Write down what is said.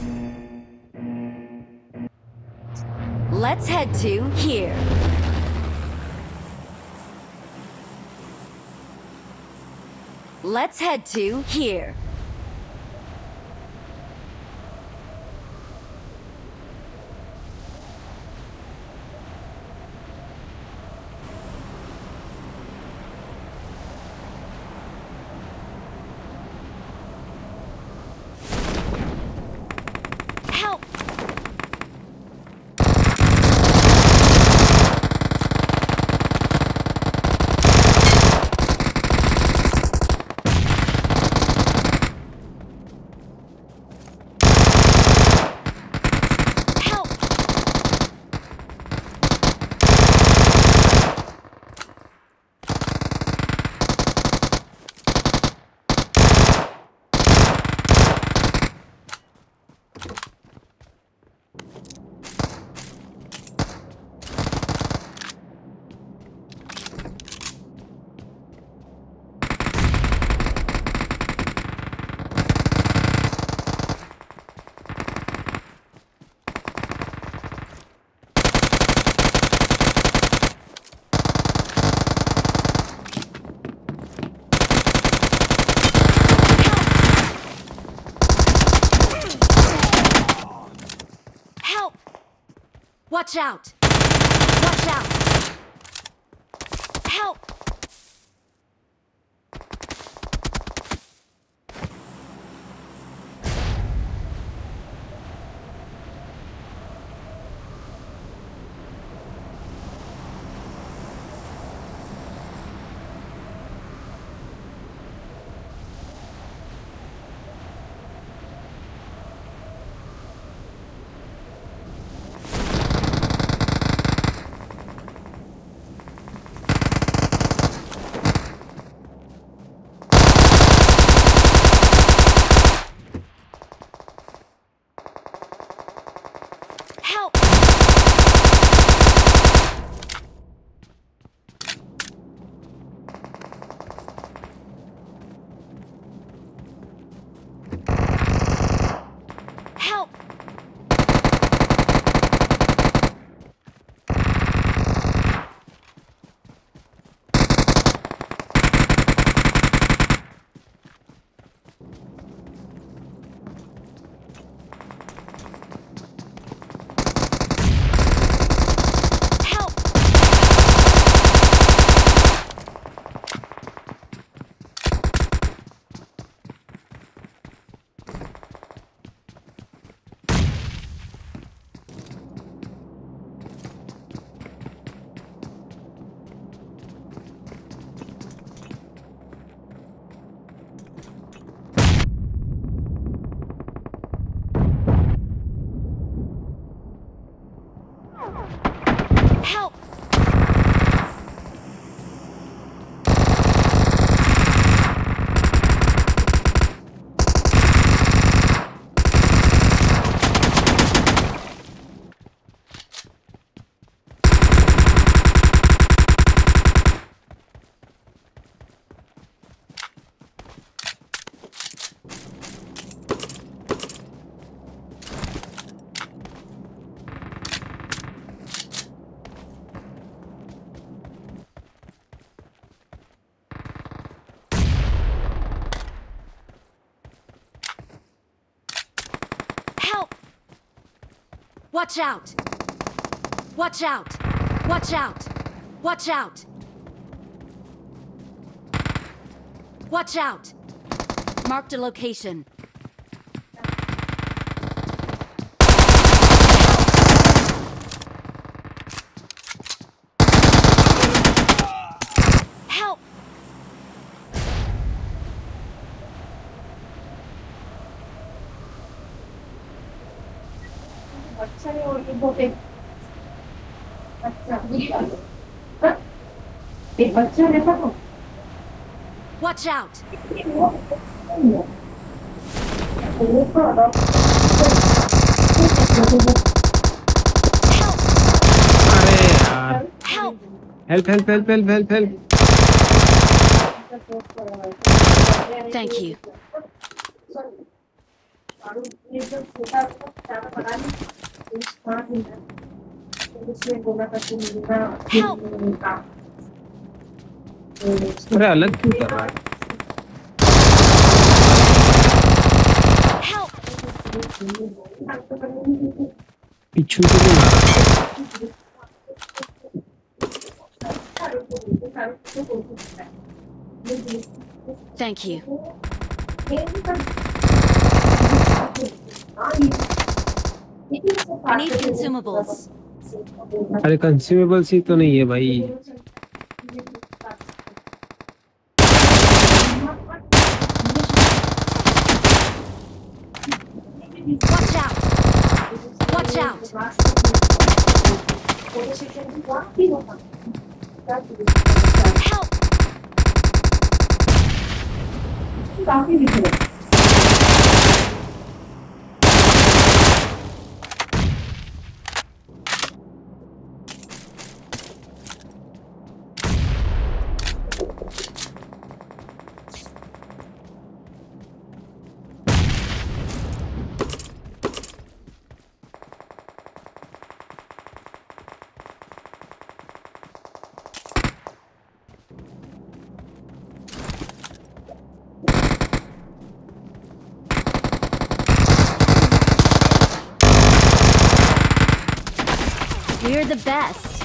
Let's head to here. Let's head to here. Help! Watch out! Watch out! Help! Help! Watch out! Watch out! Watch out! Watch out! Watch out! Marked a location. Help! Watch out! अरे यार Help! Help help help help help help Thank you. Help! अरे अलग क्यों कर रहा है? Help! पिछू से क्यों मारा? Thank you. I need consumables. अरे कंज्यूमेबल्स ही तो नहीं है भाई। Watch out! Watch out! Help! We're the best.